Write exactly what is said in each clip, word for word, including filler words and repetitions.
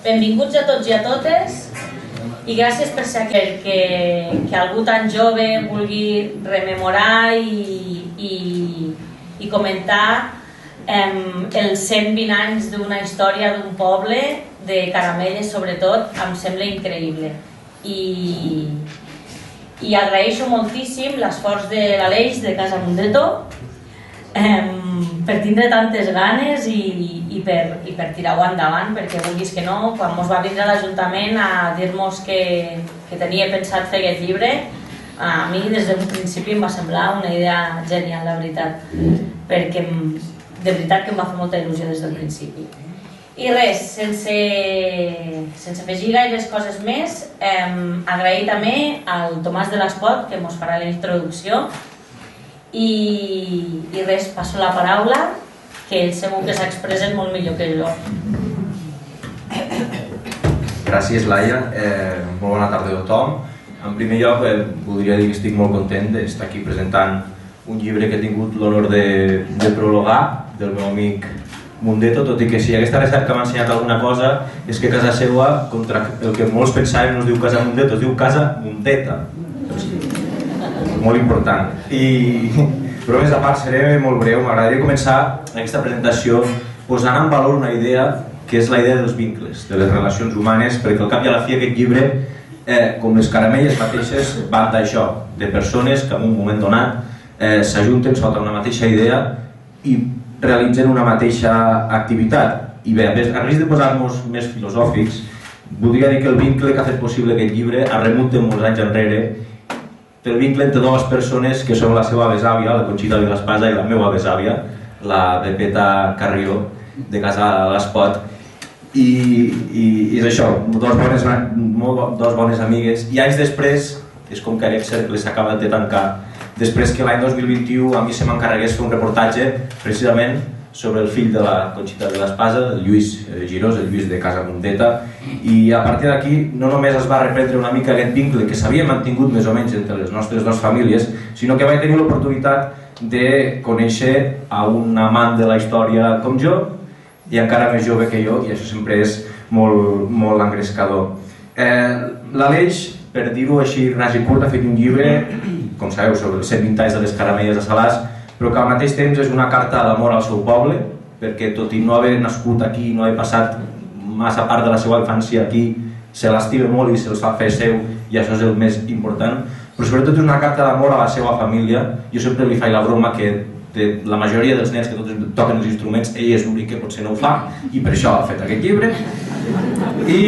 benvinguts a tots i a totes i gràcies per ser aquí, que, que algú tan jove vulgui rememorar i, i, i comentar eh, els cent vint anys d'una història d'un poble, de Caramelles sobretot, em sembla increïble. I, i agraeixo moltíssim l'esforç de l'Aleix de Casa Mundeto eh, per tindre tantes ganes i, i, per, i per tirar-ho endavant, perquè vulguis que no, quan mos va vindre a l'Ajuntament a dir-nos que, que tenia pensat fer aquest llibre, a mi des d'un principi em va semblar una idea genial, la veritat, perquè de veritat que em va fer molta il·lusió des del principi. I res, sense, sense afegir gaires coses més, eh, agrair també al Tomàs de l'Espot, que mos farà la introducció, i, i res, passo la paraula, que ell segur que s'expressen molt millor que jo. Gràcies, Laia. Eh, molt bona tarda a tothom. En primer lloc, eh, voldria dir que estic molt content d'estar aquí presentant un llibre que he tingut l'honor de, de prologar, del meu amic Mundeto, tot i que si aquesta recerca m'ha ensenyat alguna cosa és que casa seva, contra el que molts pensàvem, no es diu Casa Mundeto, es diu Casa Mundeta. Molt important. I, però més a part, seré molt breu. M'agradaria començar aquesta presentació posant en valor una idea que és la idea dels vincles, de les relacions humanes, perquè al cap i a la fi aquest llibre, eh, com les caramelles mateixes, van d'això, de persones que en un moment donat eh, s'ajunten sota una mateixa idea i realitzen una mateixa activitat. I bé, a risc de posar-nos més filosòfics, voldria dir que el vincle que ha fet possible aquest llibre es remunta molts anys enrere pel vincle entre dues persones que són la seva besàvia, la Conxita Vilaspasa, i la meva besàvia, la Pepeta Carrió, de Casa l'Espot. I, i, i és això, dos bones, molt, dos bones amigues. I anys després, és com que aquest cercle s'acaba de tancar, després que l'any dos mil vint-i-u a mi se m'encarregués fer un reportatge precisament sobre el fill de la Conxita Vilaspasa, el Lluís Girós, el Lluís de Casa Mundeta, i a partir d'aquí no només es va reprendre una mica aquest vincle que s'havia mantingut més o menys entre les nostres dues famílies, sinó que vaig tenir l'oportunitat de conèixer a un amant de la història com jo i encara més jove que jo, i això sempre és molt, molt engrescador. Eh, L'Aleix, per dir-ho així ras i curt, ha fet un llibre, com sabeu, sobre els cent vint anys de les caramelles de Salàs, però que al mateix temps és una carta d'amor al seu poble, perquè tot i no haver nascut aquí, no haver passat massa part de la seva infància aquí, se l'estima molt i se'ls fa fer seu, i això és el més important, però sobretot és una carta d'amor a la seva família. Jo sempre li faig la broma que de la majoria dels nens que tots toquen els instruments, ell és l'únic que potser no ho fa, i per això ha fet aquest llibre. I...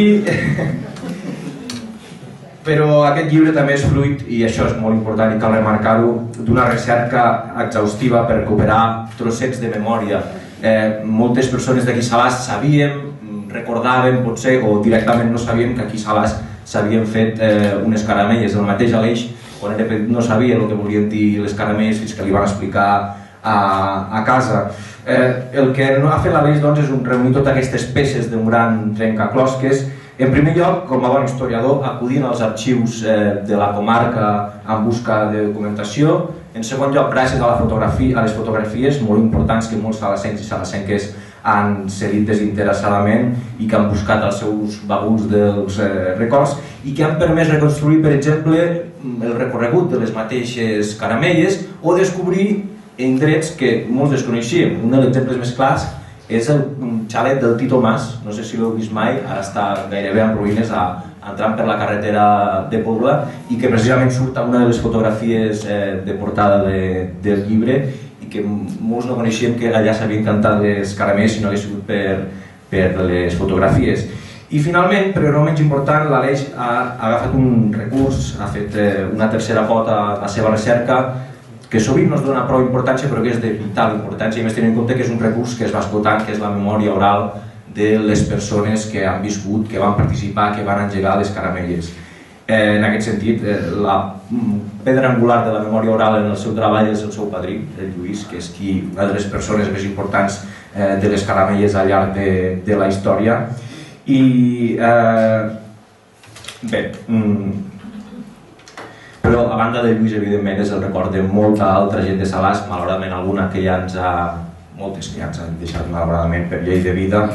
Però aquest llibre també és fruit, i això és molt important i cal remarcar-ho, d'una recerca exhaustiva per recuperar trossets de memòria. Eh, moltes persones d'aquí Salàs sabíem, recordàvem potser, o directament no sabíem que aquí Salàs s'havien fet eh, unes caramelles. El mateix Aleix, quan era petit, no sabia el que volien dir les caramelles fins que li van explicar a, a casa. Eh, el que no ha fet l'Aleix doncs, és un reunir totes aquestes peces d'un gran trencaclosques. En primer lloc, com a bon historiador, acudint als arxius eh, de la comarca en busca de documentació. En segon lloc, gràcies a, la fotografia, a les fotografies molt importants que molts salasencs i salasenques han cedit desinteressadament i que han buscat els seus baguls dels eh, records i que han permès reconstruir, per exemple, el recorregut de les mateixes caramelles o descobrir indrets que molts desconeixíem. Un dels exemples més clars és el xalet del Tito Mas, no sé si l'heu vist mai, ara està gairebé en ruïnes, a, entrant per la carretera de Pobla, i que precisament surt a una de les fotografies eh, de portada de, del llibre, i que molts no coneixíem que allà s'havien cantat les caramelles si no hagués sigut per, per les fotografies. I finalment, però no menys important, l'Aleix ha, ha agafat un recurs, ha fet eh, una tercera pota a la seva recerca, que sovint no es dona prou importància però que és de vital importància, i més tenint en compte que és un recurs que es va esgotant, que és la memòria oral de les persones que han viscut, que van participar, que van engegar les caramelles. Eh, en aquest sentit, eh, la pedra angular de la memòria oral en el seu treball és el seu padrí, el Lluís, que és qui, una de les persones més importants eh, de les caramelles al llarg de, de la història. I eh, bé, mm, però a banda de Lluís, evidentment, és el record de molta altra gent de Salàs, malauradament alguna que ja ens ha, moltes que ja ens han deixat malauradament per llei de vida,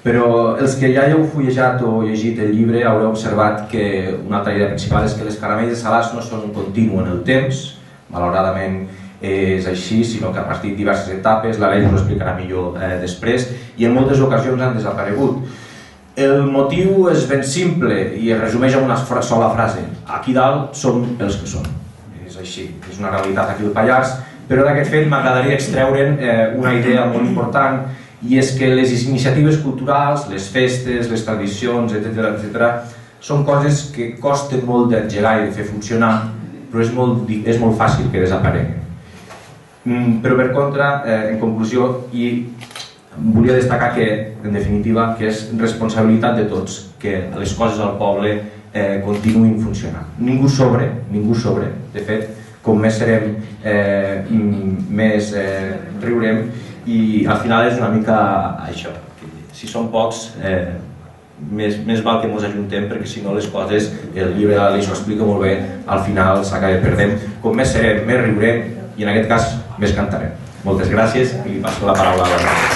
Però els que ja heu fullejat o llegit el llibre haureu observat que una altra idea principal és que les caramelles salats no són un continu en el temps, malauradament és així, sinó que a partir de diverses etapes, la Laia us ho explicarà millor eh, després, i en moltes ocasions han desaparegut. El motiu és ben simple i es resumeix en una sola frase: aquí dalt som els que som. És així, és una realitat aquí al Pallars, però d'aquest fet m'agradaria extreure'n eh, una idea molt important, i és que les iniciatives culturals, les festes, les tradicions, etcètera, etcètera, són coses que costen molt d'engegar i de fer funcionar, però és molt, és molt fàcil que desapareguen. Mm, però per contra, eh, en conclusió, i volia destacar que, en definitiva, que és responsabilitat de tots que les coses al poble eh, continuïn funcionant. Ningú sobre, ningú sobre, de fet, com més serem, eh, més eh, riurem, i al final és una mica això, si som pocs eh, més, més val que ens ajuntem, perquè si no les coses, el llibre de l'Aleix ho explica molt bé, al final s'acaba perdent. Com més serem, més riurem i en aquest cas més cantarem. Moltes gràcies i li passo la paraula a la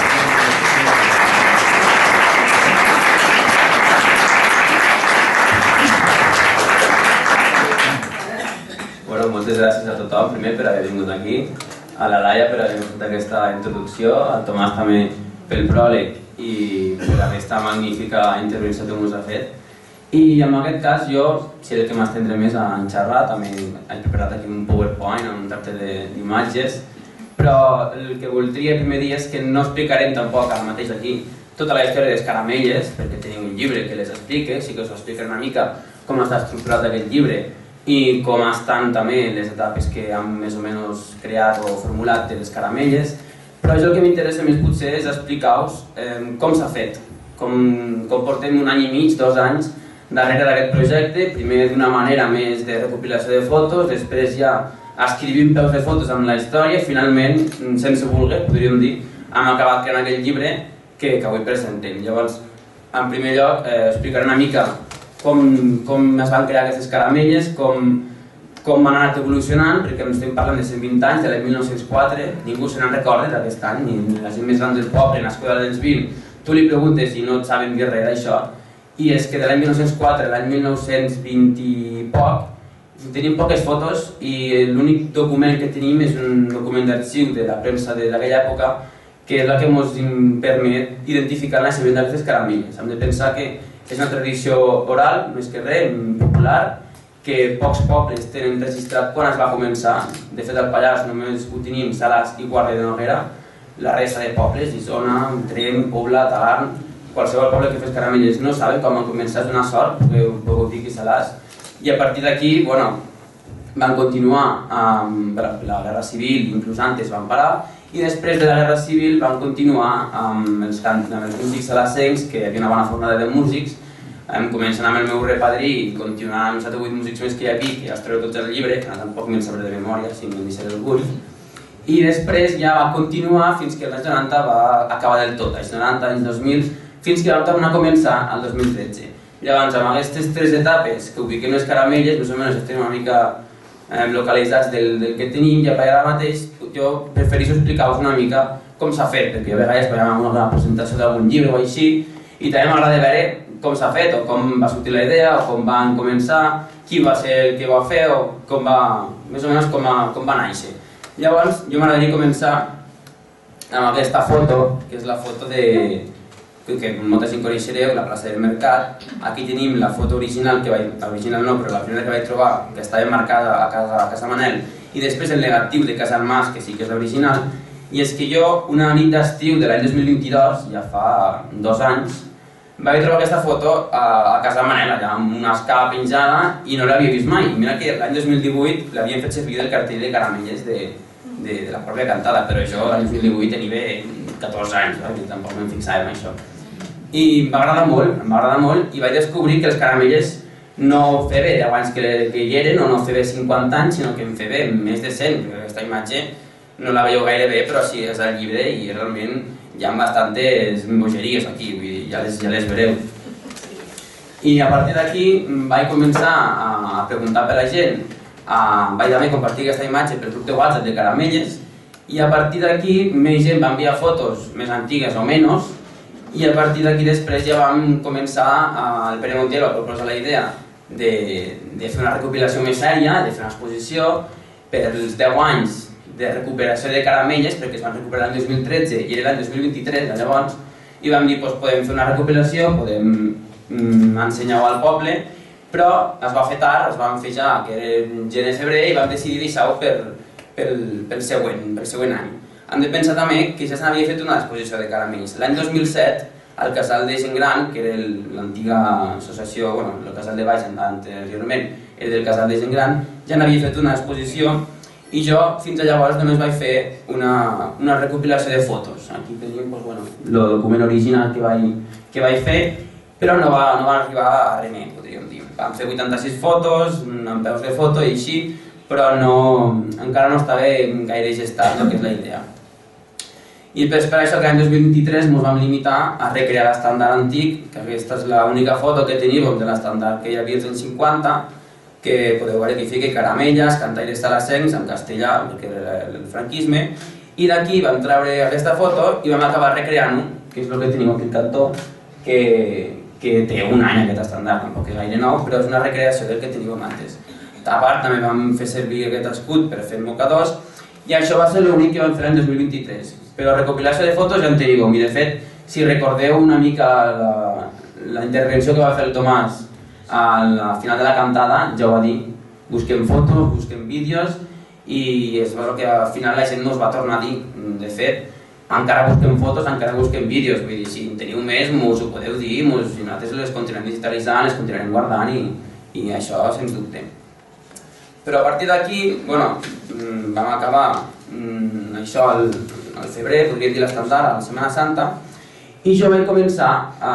Bueno, moltes gràcies a tothom, primer per haver vingut aquí, a la Laia per haver fet aquesta introducció, al Tomàs també pel pròleg i per aquesta magnífica intervenció que ens ha fet. I en aquest cas jo seré el que m'estendré més a xerrar, també he preparat aquí un PowerPoint amb un tracte d'imatges, però el que voldria primer dir és que no explicarem tampoc ara mateix aquí tota la història de les caramelles, perquè tenim un llibre que les explica, sí que us explicaré una mica com està estructurat aquest llibre i com estan també les etapes que han més o menys creat o formulat de les caramelles, però jo el que m'interessa més potser és explicar-vos eh, com s'ha fet, com, com portem un any i mig, dos anys darrere d'aquest projecte, primer d'una manera més de recopilació de fotos, després ja escrivim peus de fotos amb la història i finalment, sense voler, podríem dir, hem acabat creant aquell llibre que, que avui presentem. Llavors, en primer lloc, eh, explicaré una mica Com, com es van crear aquestes caramelles, com, com han anat evolucionant, perquè ens estem parlant de cent vint anys, de l'any mil nou-cents quatre, ningú se n'en recorda d'aquest any, ni la gent més gran del poble, nascuda als anys vint, tu li preguntes i no et saben dir res d'això, i és que de l'any mil nou-cents quatre a l'any mil nou-cents vint i poc, tenim poques fotos i l'únic document que tenim és un document d'arxiu de la premsa d'aquella època, que és la que ens permet identificar el naixement d'aquestes caramelles. Hem de pensar que és una tradició oral, més que res, popular, que pocs pobles tenen registrat quan es va començar. De fet, al Pallars només ho tenim Salàs i Guàrdia de Noguera. La resta de pobles, Isona, Tremp, Pobla, Talarn, qualsevol poble que fes caramelles no saben com han començat, és una sort, podeu dir que Salàs. I a partir d'aquí, bueno, van continuar amb la Guerra Civil, inclús antes van parar, i després de la Guerra Civil van continuar amb els, amb els músics salassencs, que hi havia una bona fornada de músics, començant amb el meu repadrí i continuant amb set o vuit músics més que hi havia, que ja els treu tots al llibre, que tampoc me'ls sabré de memòria, si me'n deixaré alguns. I després ja va continuar fins que l'any noranta va acabar del tot, anys noranta, anys dos mil, fins que vam tornar a començar el dos mil tretze. Llavors, amb aquestes tres etapes que ubiquem les caramelles, més o menys estem una mica eh, localitzats del, del que tenim, ja per ara mateix, jo prefereixo explicar-vos una mica com s'ha fet, perquè a vegades veiem una presentació d'algun llibre o així, i també m'agrada veure com s'ha fet, o com va sortir la idea, o com van començar, qui va ser el que va fer, o com va, més o menys com va, com va néixer. Llavors, jo m'agradaria començar amb aquesta foto, que és la foto de, que molta gent coneixereu, la plaça del Mercat. Aquí tenim la foto original, que vaig, original no, però la primera que vaig trobar, que estava marcada a casa, a casa Manel, i després el negatiu de Casa Mas, que sí que és l'original. I és que jo, una nit d'estiu de l'any dos mil vint-i-dos, ja fa dos anys, vaig trobar aquesta foto a, a casa Manel, allà amb una escala penjada, i no l'havia vist mai. Mira que l'any dos mil divuit l'havien fet servir del cartell de caramelles de, de, de la pròpia cantada, però jo l'any dos mil divuit tenia catorze anys, eh? Tampoc me'n fixava en això. I m'agrada molt, m'agrada molt, i vaig descobrir que els caramelles no feia deu anys que, que hi eren, o no feia cinquanta anys, sinó que en feia més de cent, perquè aquesta imatge no la veieu gaire bé, però sí, és al llibre i realment hi ha bastantes bogeries aquí, vull dir, ja les, ja les veureu. I a partir d'aquí vaig començar a preguntar per la gent, a, vaig també compartir aquesta imatge pel grup de WhatsApp de caramelles, i a partir d'aquí més gent va enviar fotos més antigues o menys, i a partir d'aquí després ja vam començar, el Pere Montero va proposar la idea de, de fer una recopilació més sèria, de fer una exposició per als deu anys de recuperació de caramelles, perquè es van recuperar l'any dos mil tretze i era l'any dos mil vint-i-tres, llavors, i vam dir, doncs podem fer una recopilació, podem mm, ensenyar-ho al poble, però es va fer tard, es van fer ja, que era gener-febrer, i vam decidir deixar-ho per, pel, pel, següent, pel següent any. Hem de pensar també que ja s'havia fet una exposició de caramells. L'any dos mil set, al Casal de Gent Gran, que era l'antiga associació, bueno, el Casal de Baix anteriorment era del Casal de Gent Gran, ja n'havia fet una exposició i jo fins a llavors només vaig fer una, una recopilació de fotos. Aquí tenim doncs, bueno, el document original que vaig, que vaig fer, però no va, no va arribar a res més, podríem dir. Vam fer vuitanta-sis fotos, amb peus de foto i així, però no, encara no estava gaire gestat el que és la idea. I per això que l'any dos mil vint-i-tres ens vam limitar a recrear l'estàndard antic, que aquesta és l'única foto que teníem de l'estàndard que hi havia als anys cinquanta, que podeu veure que hi fica caramelles, cantaires salassencs en castellà, perquè era el franquisme, i d'aquí vam treure aquesta foto i vam acabar recreant-ho, que és el que tenim aquí al cantó, que, que té un any aquest estàndard, tampoc és gaire nou, però és una recreació del que teníem antes. A part, també vam fer servir aquest escut per fer mocadors, i això va ser l'únic que vam fer l'any dos mil vint-i-tres. Però recopilació de fotos ja en teníem, i de fet, si recordeu una mica la, la intervenció que va fer el Tomàs al final de la cantada, ja ho va dir, busquem fotos, busquem vídeos, i és que al final la gent no us va tornar a dir, de fet, encara busquem fotos, encara busquem vídeos, vull dir, si en teniu més, us ho podeu dir, mos, i nosaltres les continuem digitalitzant, les continuem guardant, i, i això sens dubte. Però a partir d'aquí, bueno, vam acabar mm, això al, al febrer, podríem dir l'estàndard, a la Setmana Santa, i jo vaig començar a,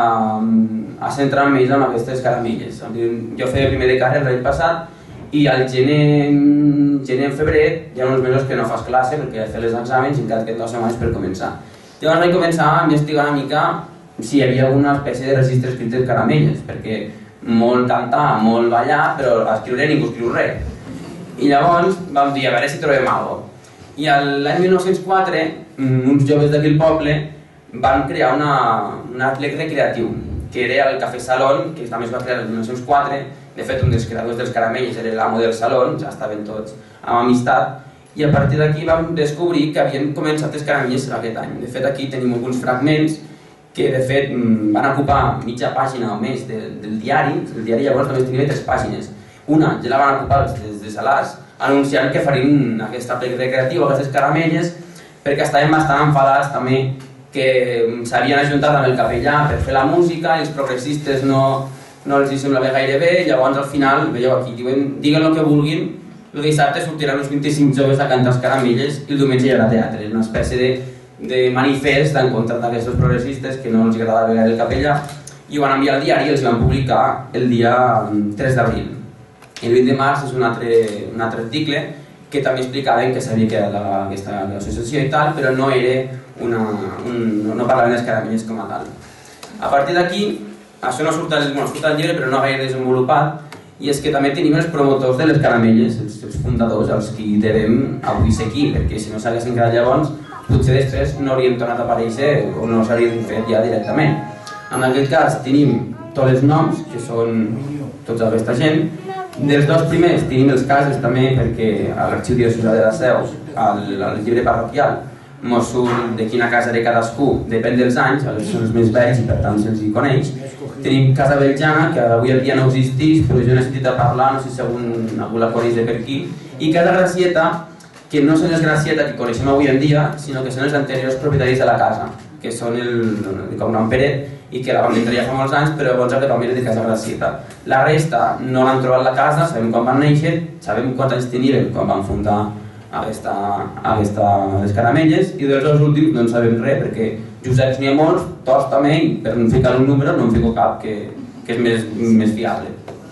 a centrar-me més en aquestes caramelles. Jo feia primer de carrer l'any passat i al gener, gener en febrer hi ha uns mesos que no fas classe perquè he fet els exàmens i encara et queden dues setmanes per començar. Llavors vaig començar a investigar una mica si hi havia alguna espècie de registre escrit de caramelles, perquè molt cantar, molt ballar, però a escriure ningú escriu res. I llavors vam dir, a veure si trobem alguna cosa. I l'any mil nou-cents quatre, uns joves d'aquell poble van crear una, un aplec recreatiu, que era el Cafè Salón, que també es va crear el mil nou-cents quatre. De fet, un dels creadors dels caramelles era l'amo del Salón, ja estaven tots amb amistat, i a partir d'aquí vam descobrir que havien començat els caramelles aquest any. De fet, aquí tenim alguns fragments que de fet van ocupar mitja pàgina o més del, del diari. El diari llavors només tenia tres pàgines. Una ja la van ocupar des de Salàs, anunciant que farien aquest aplec recreatiu, aquestes caramelles, perquè estaven bastant enfadats també que s'havien ajuntat amb el capellà per fer la música i els progressistes no, no els hi semblava gaire bé. Llavors al final, veieu aquí, diuen, diguen el que vulguin, el dissabte sortiran uns vint-i-cinc joves a cantar els caramelles i el diumenge hi haurà teatre. És una espècie de, de manifest en contra d'aquests progressistes que no els agradava gaire el capellà, i ho van enviar al diari i els van publicar el dia tres d'abril. El vint de març és un altre, un altre article que també explicaven que sabia que era aquesta associació i tal, però no era una, un, no parlaven dels caramelles com a tal. A partir d'aquí, això no surt al, bueno, surt al llibre però no gaire desenvolupat, i és que també tenim els promotors de les caramelles, els, els fundadors, els que devem avui ser aquí, perquè si no s'haguessin quedat llavors, potser després no haurien tornat a aparèixer o no s'haurien fet ja directament. En aquest cas tenim tots els noms, que són tota aquesta gent. Dels dos primers tenim els casos també, perquè a l'arxiu diocesà de la Seu, al, al llibre parroquial, mos surt de quina casa era cadascú, depèn dels anys, són els més vells i per tant se'ls hi coneix. Tenim Casa Beljana, que avui en dia no existeix, però jo n'he sentit a parlar, no sé si algun, algú la coneix de per aquí. I Casa Gracieta, que no són els Gracieta que coneixem avui en dia, sinó que són els anteriors propietaris de la casa, que són el, el cognom Peret, i que la van vendre ja fa molts anys, però llavors que també era de Casa Gracieta. La resta no l'han trobat la casa, sabem quan van néixer, sabem quants anys tenien quan van fundar aquesta, aquesta, les caramelles, i dels dos últims no en sabem res, perquè Joseps n'hi ha molts, tots també, i per no ficar un número no en fico cap que, que és més, més fiable.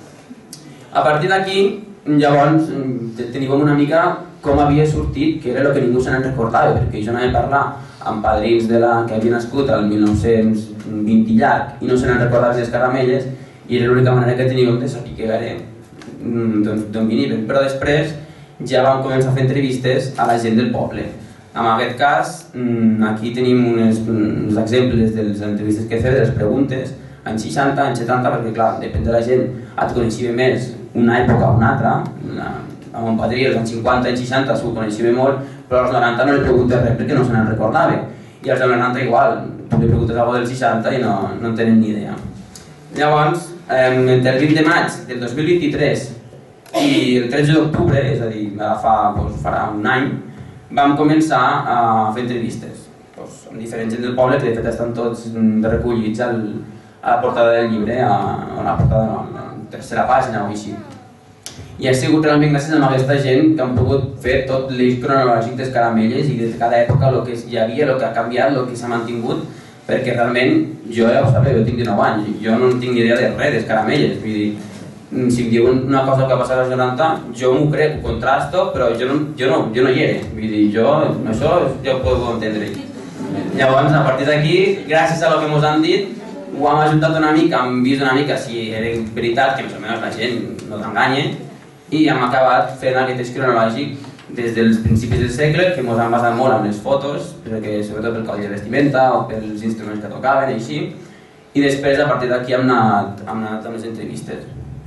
A partir d'aquí, llavors, teníem una mica com havia sortit, que era el que ningú se n'en recordava, perquè jo anava a parlar amb padrins de la, que havia nascut al mil nou-cents vint i llarg i no se n'han recordat les caramelles, i era l'única manera que teníem de saber que era d'on venien. Però després ja vam començar a fer entrevistes a la gent del poble. En aquest cas, aquí tenim uns, uns exemples de les entrevistes que he fet, de les preguntes, anys seixanta, anys setanta, perquè clar, depèn de la gent, et coneixia més una època o una altra. A mon padrí, als anys cinquanta, anys seixanta, s'ho coneixia molt, però als noranta no li preguntes res perquè no se n'en recordava. I als noranta igual, tu li preguntes alguna cosa del seixanta i no, no en tenen ni idea. Llavors, entre el vint de maig del dos mil vint-i-tres i el tretze d'octubre, és a dir, fa, doncs, farà un any, vam començar a fer entrevistes doncs, amb diferents gent del poble, que de fet estan tots recollits al, a la portada del llibre, a, a la portada no, a la tercera pàgina o així. I ha sigut realment gràcies a aquesta gent que han pogut fer tot l'eix cronològic dels caramelles i de cada època el que hi havia, el que ha canviat, el que s'ha mantingut, perquè realment, jo ja ho sabeu, jo tinc dinou anys, jo no tinc ni idea de res dels caramelles, vull dir, si em diuen una cosa que ha passat als noranta, jo m'ho crec, ho contrasto, però jo no, jo no, jo no hi era, vull dir, jo, això ja ho puc entendre. Llavors, a partir d'aquí, gràcies a lo que ens han dit, ho hem ajuntat una mica, hem vist una mica si era veritat, que més o menys la gent no t'enganya, i hem acabat fent aquest eix cronològic des dels principis del segle, que ens han basat molt en les fotos, perquè, sobretot pel codi de vestimenta o pels instruments que tocaven i així, i després a partir d'aquí hem anat, hem anat amb les entrevistes.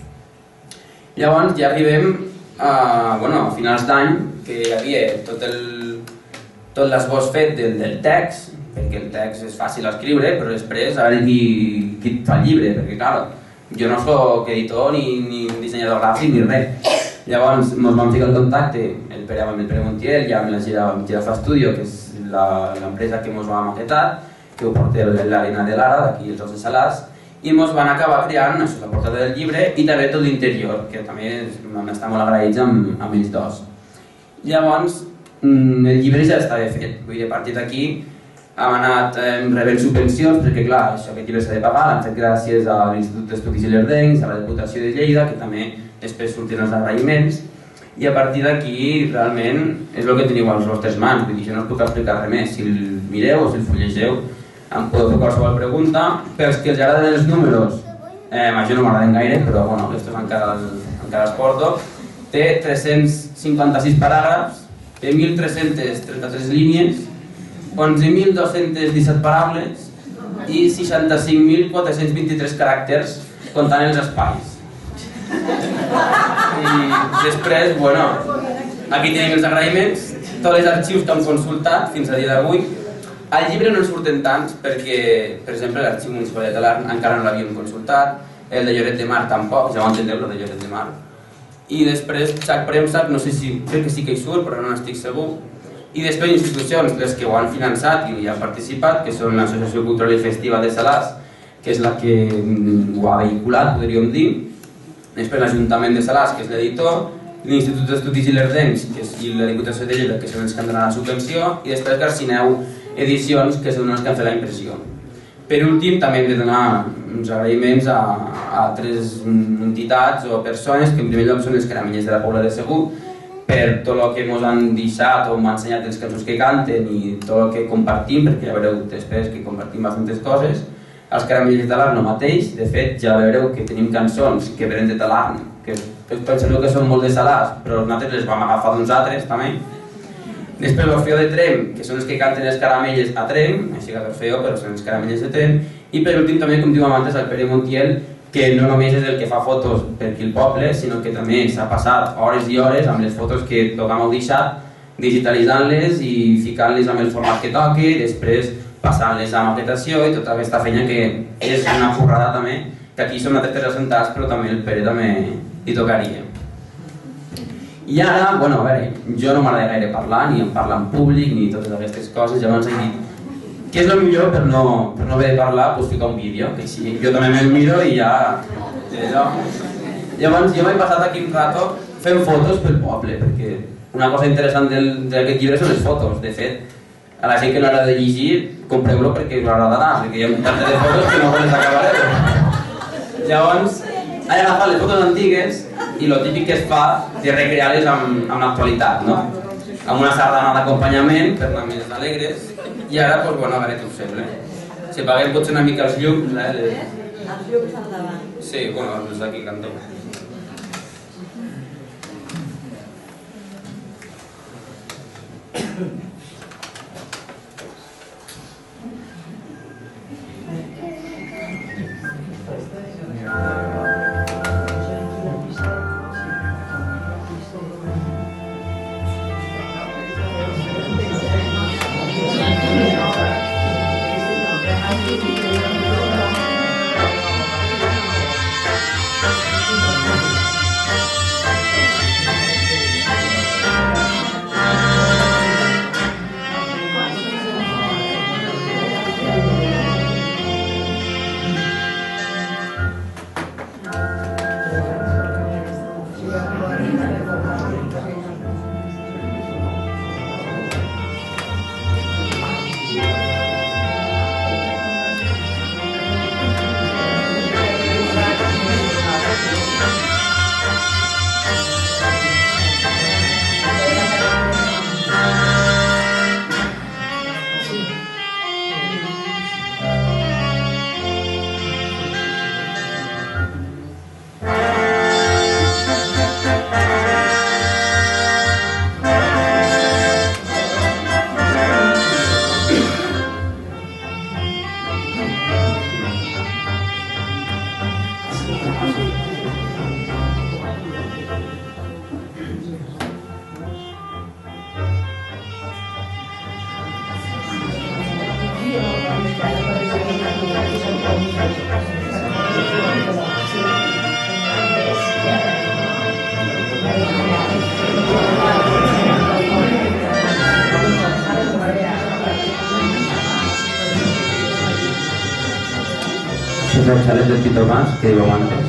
Llavors ja arribem a, bueno, a finals d'any, que hi havia tot el tot l'esbós fet del, del text, perquè el text és fàcil d'escriure, però després a veure qui, qui et fa el llibre, perquè clar, jo no soc editor ni, ni dissenyador gràfic ni res. Llavors ens vam ficar en contacte el Pere amb el Pere Montiel i amb la Girafa Studio, que és l'empresa que ens va maquetar, que ho porta l'Arena de Lara, d'aquí els Ous de Salàs, i ens van acabar creant això, la portada del llibre i també tot l'interior, que també vam estar molt agraïts amb, amb ells dos. Llavors, el llibre ja estava fet, vull dir, a partir d'aquí hem anat eh, rebent subvencions, perquè clar, això, aquest llibre s'ha de pagar, l'han fet gràcies a l'Institut d'Estudis Ilerdencs, a la Diputació de Lleida, que també després surten els agraïments, i a partir d'aquí realment és el que teniu a les vostres mans, vull dir, jo no us puc explicar res més, si el mireu o si el fullegeu, em podeu fer qualsevol pregunta. Per als que els agraden els números, eh, a jo no m'agraden gaire, però bueno, aquests encara, encara els porto, té tres-cents cinquanta-sis paràgrafs, té mil tres-cents trenta-tres línies, onze mil dos-cents disset parables i seixanta-cinc mil quatre-cents vint-i-tres caràcters comptant els espais. I després, bueno, aquí tenim els agraïments, tots els arxius que hem consultat fins a dia d'avui. Al llibre no en surten tants perquè, per exemple, l'arxiu municipal de Talarn encara no l'havíem consultat, el de Lloret de Mar tampoc, ja ho entendeu, el de Lloret de Mar. I després, Xac Premsac, no sé si, crec que sí que hi surt, però no n'estic segur. I després institucions, les que ho han finançat i hi han participat, que són l'Associació Cultural i Festiva de Salàs, que és la que ho ha vehiculat, podríem dir. Després l'Ajuntament de Salàs, que és l'editor, l'Institut d'Estudis Ilerdencs, que és la Diputació de Lleida, que són els que han donat la subvenció, i després Garcineu Edicions, que són els que han fet la impressió. Per últim, també hem de donar uns agraïments a, a altres entitats o persones, que en primer lloc són les Caramelles de la Pobla de Segur, per tot el que ens han deixat o m'han ensenyat les cançons que canten i tot el que compartim, perquè ja veureu després que compartim bastantes coses. Els Caramelles de Talarn no mateix, de fet ja veureu que tenim cançons que venen de Talarn, que penseu que són molt de Salàs, però nosaltres les vam agafar d'uns altres també. Després l'Orfeó de Trem, que són els que canten els Caramelles a Trem, així que l'Orfeó, però són els Caramelles de Trem. I per últim també, com diu abans, el Pere Montiel, que no només és el que fa fotos per aquí al poble, sinó que també s'ha passat hores i hores amb les fotos que tothom heu deixat, digitalitzant-les i ficant-les amb el format que toqui, després passant-les a maquetació i tota aquesta feina que és una currada també, que aquí som nosaltres assentats, però també el Pere també hi tocaria. I ara, bueno, a veure, jo no m'agrada gaire parlar, ni en parlar en públic, ni totes aquestes coses, llavors he dit què és el millor per no, per no haver de parlar, doncs ficar un vídeo, que així jo també me'l miro i ja... Llavors jo m'he passat aquí un rato fent fotos pel poble, perquè una cosa interessant d'aquest llibre són les fotos. De fet, a la gent que no agrada de llegir, compreu-lo perquè us agradarà, perquè hi ha un tantes de fotos que no me les acabaré. Llavors, he agafat les fotos antigues i el típic que es fa és recrear-les amb, amb l'actualitat, no? Amb una sardana d'acompanyament per anar més alegres. I ara, doncs, bueno, a veure què us sembla. Si apaguem potser una mica els llums, eh? Els llums al davant. Sí, bueno, els d'aquí cantó. Això és el xalet del Pito Mas, que diu antes.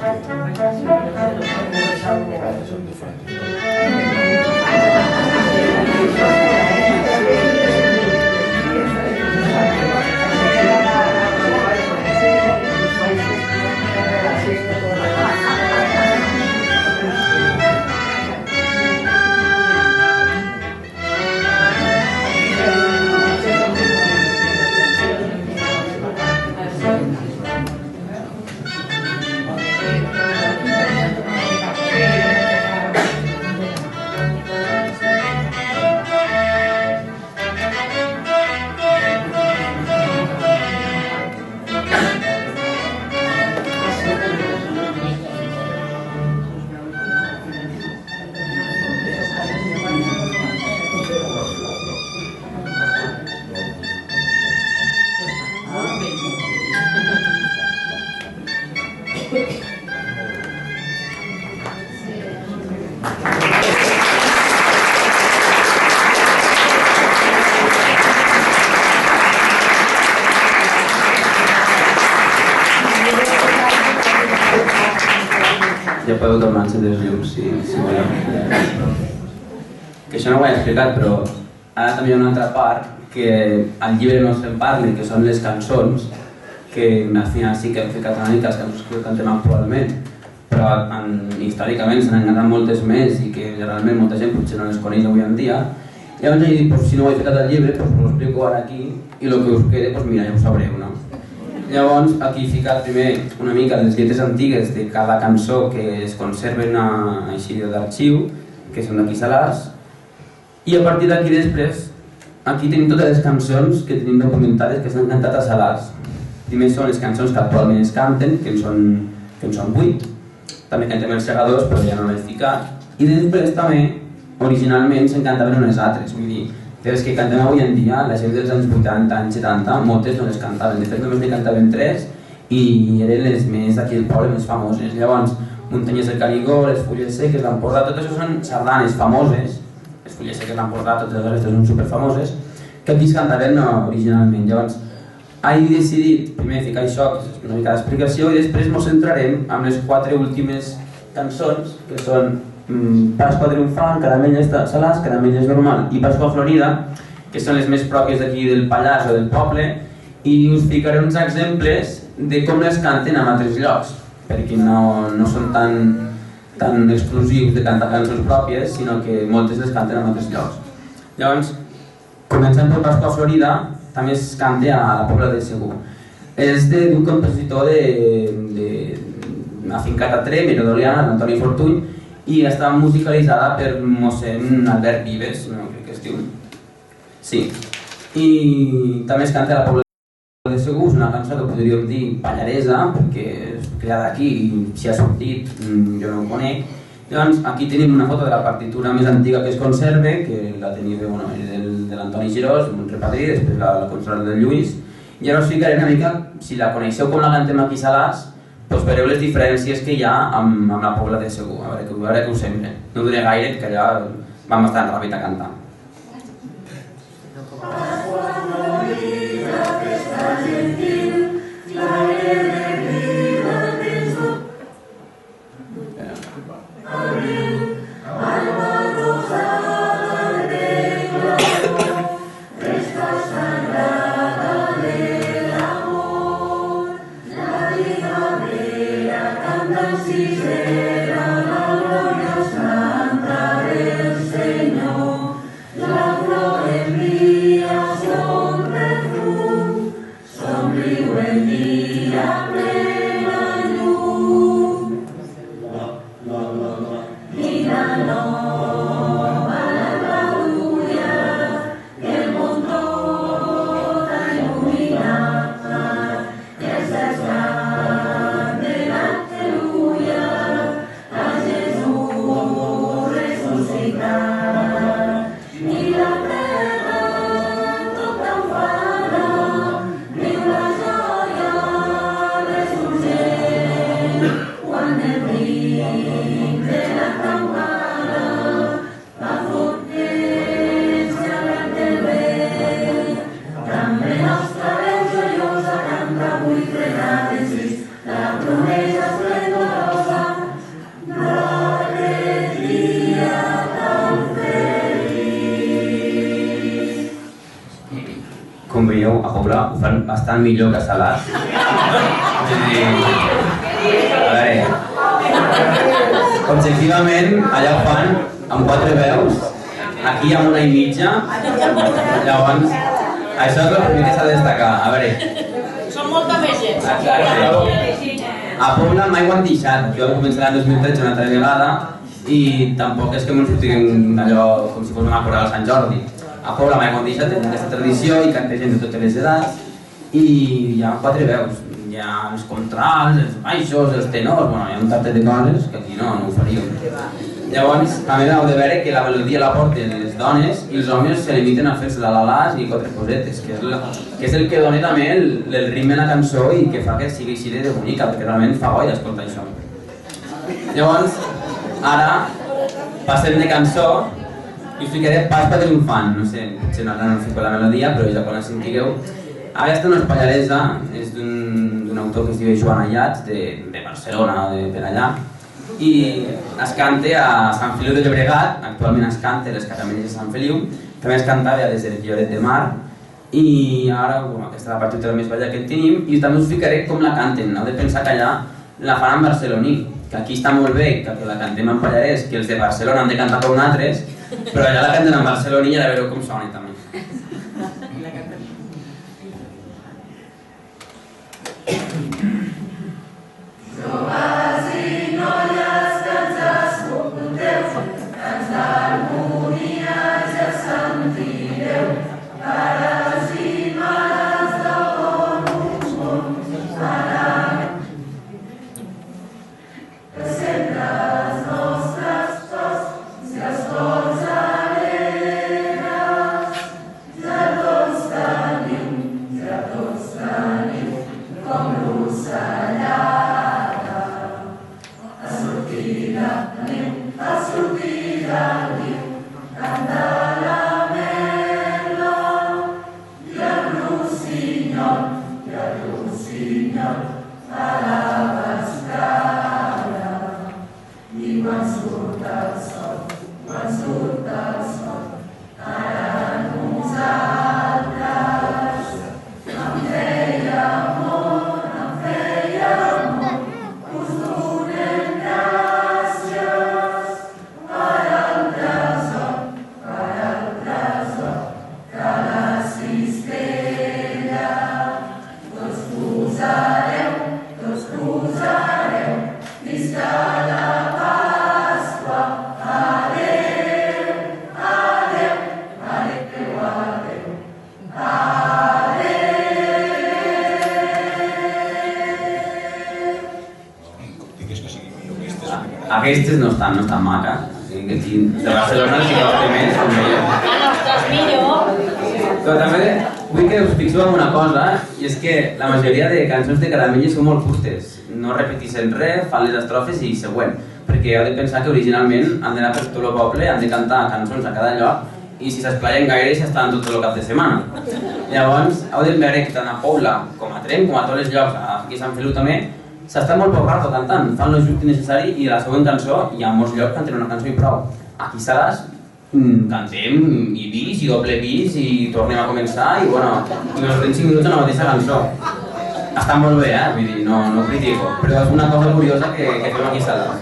Ja podeu tornar a encendre els llums, si, si voleu. Que això no ho he explicat, però ara també hi ha una altra part que al llibre no se'n parli, que són les cançons, que al final sí que hem ficat una mica les cançons que cantem actualment, però en, històricament se n'han cantat moltes més i que realment molta gent potser no les coneix avui en dia. Llavors he dit, pues, si no ho he ficat al llibre, pues, us ho explico ara aquí i el que us quede, pues, mira, ja ho sabreu, no? Llavors, aquí he ficat primer una mica les lletres antigues de cada cançó que es conserven a, així d'arxiu, que són d'aquí Salàs, i a partir d'aquí després, aquí tenim totes les cançons que tenim documentades que s'han cantat a Salàs. Primer són les cançons que actualment es canten, que en són, que en són vuit, també cantem els segadors, però ja no l'he ficat, i després també, originalment, se'n cantaven unes altres, vull dir, de les que cantem avui en dia, la gent dels anys vuitanta, anys setanta, moltes no les cantaven. De fet, només ne cantaven tres i eren les més d'aquí del poble més famoses. Llavors, Muntanyes del Canigó, les Fulles Seques, l'Empordà, tot això són sardanes famoses. Les Fulles Seques, l'Empordà, totes les restes són superfamoses, que aquí es cantaven originalment. Llavors, he decidit primer ficar això, que és una mica d'explicació, i després ens centrarem en les quatre últimes cançons, que són Pasqua Triomfant, Caramelles de Salàs, Caramelles Normal i Pasqua Florida, que són les més pròpies d'aquí del Pallars o del poble, i us ficaré uns exemples de com les canten en altres llocs, perquè no, no són tan, tan exclusius de cantar cançons pròpies, sinó que moltes les canten en altres llocs. Llavors, començant per Pasqua Florida, també es canta a la Pobla de Segur. És d'un compositor de, de, afincat a Tremp, Doliana, Antoni Fortuny, i està musicalitzada per mossèn Albert Vives, no crec que es diu. Sí. I també es canta a la Pobla de Segur, és una cançó que podríem dir pallaresa, perquè és creada aquí i si ha sortit, jo no ho conec. Llavors, aquí tenim una foto de la partitura més antiga que es conserva, que la tenia bueno, de l'Antoni Girós, un repadrí, després la, la consola del Lluís. I ara us ficaré una mica, si la coneixeu com la cantem aquí a Salàs, doncs veureu les diferències que hi ha amb, amb la Pobla de Segur, a veure, a veure què us sembla. No duré gaire, que allà vam estar ràpid a cantar. fan bastant millor que Salàs. Vull dir, a veure, objectivament, allà ho fan amb quatre veus, aquí amb una i mitja, llavors, això és el primer que s'ha de destacar. A veure... Són molta més gent. Exacte. A Pobla mai ho han deixat, jo vam començar l'any dos mil tretze una altra vegada i tampoc és que me'n sortim allò com si fos una coral a Sant Jordi. A Pobla mai ho han deixat, tenen aquesta tradició i canta gent de totes les edats i hi ha quatre veus. Hi ha els contrals, els baixos, els tenors, bueno, hi ha un tartet de coses que aquí no, no ho faríem. Llavors, també heu de veure que la melodia la porten les dones i els homes se limiten a fer la la-las i quatre cosetes, que és, la, que és el que dona també el, el ritme a la cançó i que fa que sigui així de bonica, perquè realment fa goia escoltar això. Llavors, ara passem de cançó i us ficaré Pas per triomfant, no sé, si no, no fico la melodia, però ja quan la sentigueu. Aquesta no és pallaresa, és d'un autor que es diu Joan Ayats, de, de Barcelona, de, per allà, i es canta a Sant Feliu de Llobregat, actualment es canta a les Caramelles de Sant Feliu, també es cantava des del Lloret de Mar, i ara, bueno, aquesta és la partida més bella que tenim, i també us ficaré com la canten, no? De pensar que allà la fan en barceloní, que aquí està molt bé, que la cantem en pallarès, que els de Barcelona han de cantar com nosaltres, però allà la canten en barceloní i ja veureu com sona també. Aquestes no estan, no estan maques. De Barcelona sí que els primers són millors. Ah, ostres, millor! Però també vull que us fixeu en una cosa, i és que la majoria de cançons de Caramelles són molt curtes. No repeteixen res, fan les estrofes i següent. Perquè heu de pensar que originalment han d'anar per tot el poble, han de cantar cançons a cada lloc, i si s'esplaien gaire s'estan tot el cap de setmana. Llavors, heu de veure que tant a Pobla com a Tremp, com a tots els llocs, aquí a Sant Feliu també, s'està molt poc rato cantant, fan el just necessari i a la següent cançó hi ha molts llocs que canten una cançó i prou. Aquí a Salàs cantem i bis i doble bis i tornem a començar i bueno, i ens fotem cinc minuts en la mateixa cançó. Està molt bé, eh? Vull dir, no, no critico, però és una cosa curiosa que, que fem aquí a Salàs.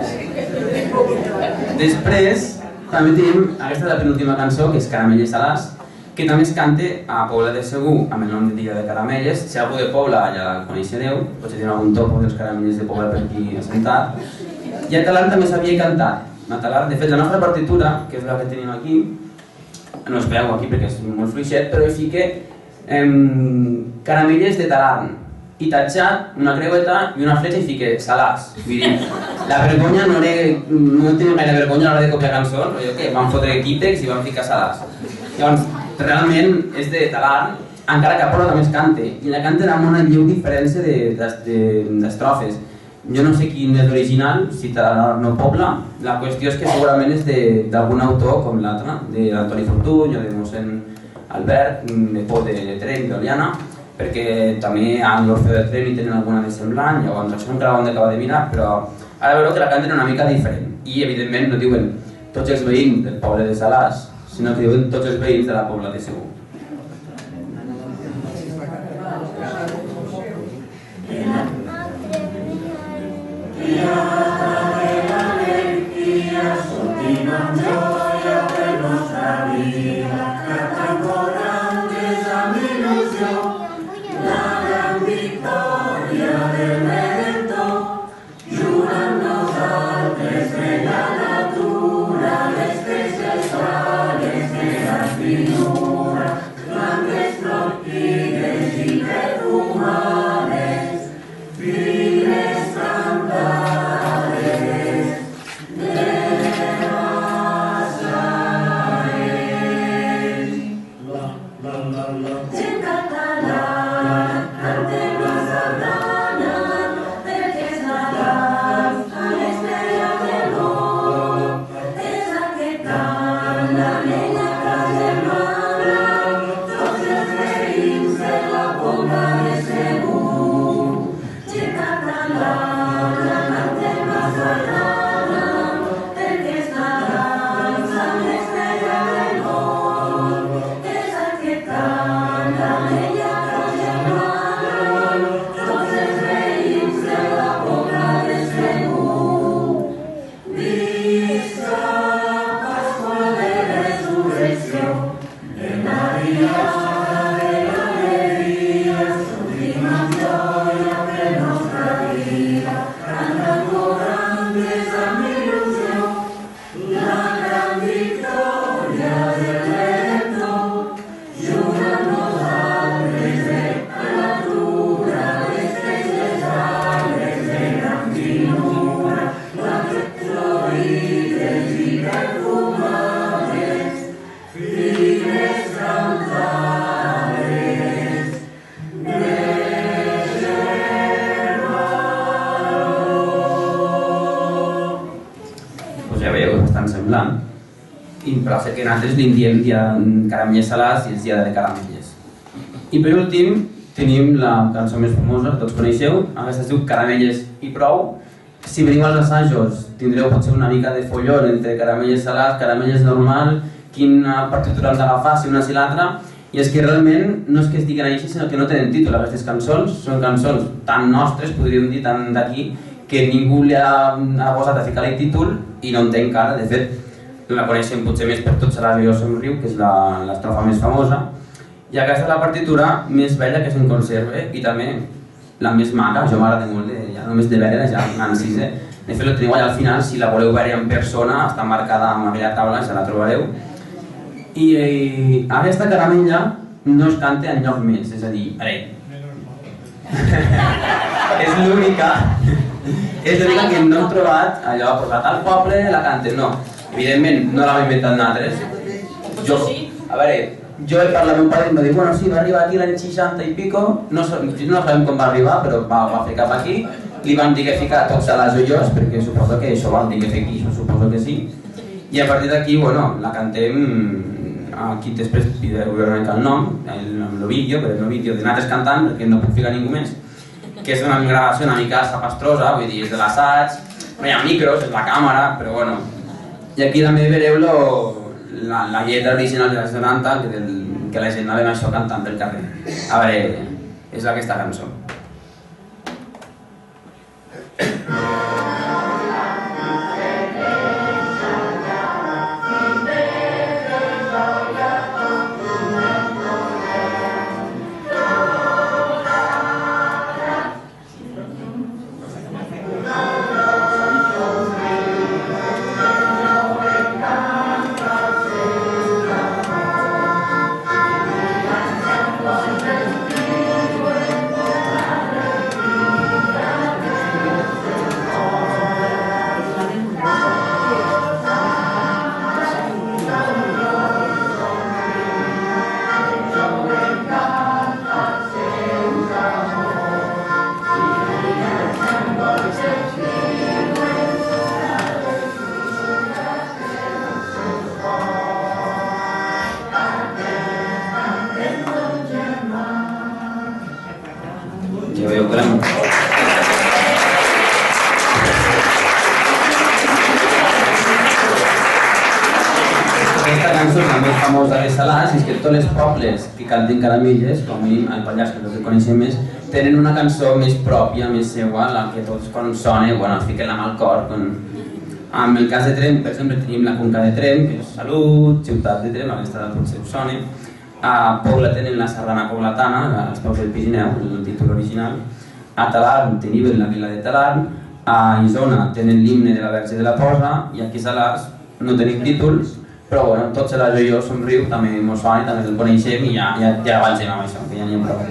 Després, també tenim aquesta de la penúltima cançó, que és Caramelles Salàs, que també es canta a Pobla de Segur amb el nom de Dia de Caramelles. Si algú de Pobla ja la coneixereu, potser teniu algun topo dels Caramelles de Pobla per aquí assentat. I a Talarn també s'havia cantat. A Talarn, de fet, la nostra partitura, que és la que tenim aquí, no es veu aquí perquè és molt fluixet, però així que eh, Caramelles de Talarn, i tatxat, una creueta i una fletxa i fique Salàs. Vull dir, la vergonya no era... no tenia gaire vergonya a l'hora de copiar cançons, però jo què, van fotre Quítex i van ficar Salàs. Llavors, realment és de Talarn, encara que a Pobla també es cante, i la canten amb una lleu diferència d'estrofes. Jo no sé quin és l'original, si Talarn o Pobla, la qüestió és que segurament és d'algun autor com l'altre, d'Antoni Fortuny o de mossèn Albert, de Pau de Tremp, d'Oliana, perquè també a l'Orfeo de Tremp hi tenen alguna de semblant, llavors això encara ho hem d'acabar de mirar, però ara veureu que la canten una mica diferent. I evidentment no diuen tots els veïns del poble de Salàs, sinó que diuen tots els veïns de la Pobla de Segur. I per fer que nosaltres li diem dia de caramelles salats i és dia de caramelles. I per últim tenim la cançó més famosa, que tots coneixeu, aquesta es diu Caramelles i prou. Si veniu als assajos tindreu potser una mica de follon entre caramelles salats, caramelles normal, quina partitura han d'agafar, si una si l'altra, i és que realment no és que es diguin així, sinó que no tenen títol aquestes cançons, són cançons tan nostres, podríem dir, tan d'aquí, que ningú li ha, ha posat a ficar-li títol i no en té encara. De fet, la coneixem potser més per Tot serà jo somriu, que és l'estrofa més famosa, i aquesta és la partitura més bella que se'n conserva i també la més maca. Jo m'agrada molt, de, ja només de veure-la ja en sis, eh? De fet, la teniu allà al final, si la voleu veure en persona, està marcada amb aquella taula, ja la trobareu. I, i aquesta caramella no es canta enlloc més, és a dir, veure, és l'única, és l'única que no hem trobat allò posat al poble, la canten, no. Evidentment, no l'hem inventat nosaltres. Jo, a veure, jo he parlat amb meu pare i em va dir, bueno, sí, va arribar aquí l'any seixanta i pico, no, no sabem com va arribar, però va, va fer cap aquí, li van dir que ficar tots a les ullos, perquè suposo que això vol dir que fer aquí, suposo que sí. I a partir d'aquí, bueno, la cantem, aquí després podeu veure una mica el nom, el vídeo, però el vídeo de nosaltres cantant, perquè no puc ficar ningú més, que és una gravació una mica sapastrosa, vull dir, és de l'assaig, no hi ha micros, és la càmera, però bueno. I aquí també veureu lo, la, la lletra original dels noranta, que, del, que la gent anava això cantant pel carrer. A veure, és aquesta cançó. Aquesta cançó és la més famosa de Salàs, i és que tots els pobles que canten caramelles, com a mínim al Pallars, que és el que coneixem més, tenen una cançó més pròpia, més seva, la que tots quan sona, bueno, es fiquen la mà al cor, quan, En el cas de Tremp, per exemple, tenim la Conca de Tremp, que és Salut, Ciutat de Tremp, aquesta potser us sona. A Pobla tenen la Sardana Poblatana, als peus del Pirineu, el títol original. A Talarn tenim la Vila de Talarn. A Isona tenen l'himne de la Verge de la Posa, i aquí a Salàs no tenim títols, però bueno, tots a la Joió Somriu també mos sona, també el coneixem i ja, ja, ja avancem amb això, que ja n'hi ha prou.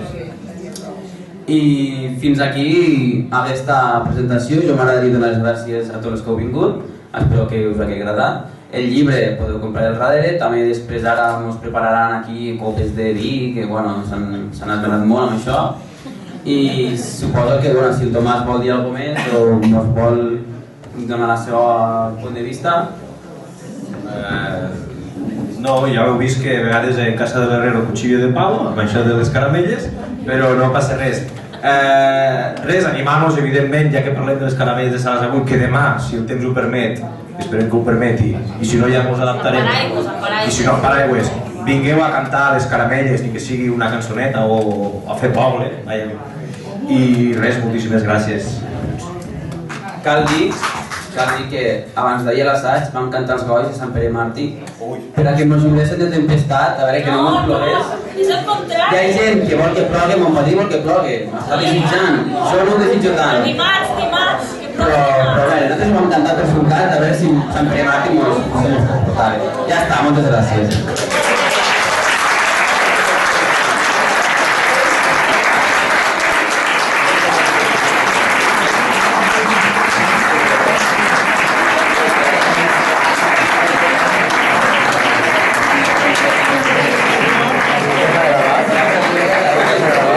I fins aquí aquesta presentació. Jo m'agradaria donar les gràcies a tots els que heu vingut, espero que us hagi agradat. El llibre podeu comprar al darrere, també després ara ens prepararan aquí copes de vi, que bueno, s'han esmenat molt amb això. I suposo que bueno, si el Tomàs vol dir alguna cosa més o ens vol donar el seu punt de vista. Eh, no, ja heu vist que a vegades en casa de l'herrero cuchillo de palo, amb això de les caramelles, però no passa res. Eh, res, animar-nos, evidentment, ja que parlem de les caramelles de Salàs avui, que demà, si el temps ho permet, esperem que ho permeti, i si no ja ens adaptarem, i si no, paraigües, vingueu a cantar les caramelles, ni que sigui una cançoneta o a fer poble, i res, moltíssimes gràcies. Cal dir, cal dir que abans d'ahir a l'assaig vam cantar els gois de Sant Pere Màrtir per a que ens lliuressin de tempestat, a veure que no ens plogués. És el contrari. Hi ha gent que vol que plogui, mon patí vol que plogui, m'està desitjant, jo no ho desitjo tant. Dimarts, dimarts, que Però, però bé, nosaltres ho vam cantar per soltat, a veure si Sant Pere Màrtir mos portava. Ja està, moltes gràcies.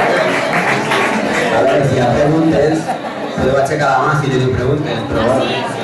A veure, si hi ha preguntes, podeu aixecar la mà si teniu preguntes, però bueno.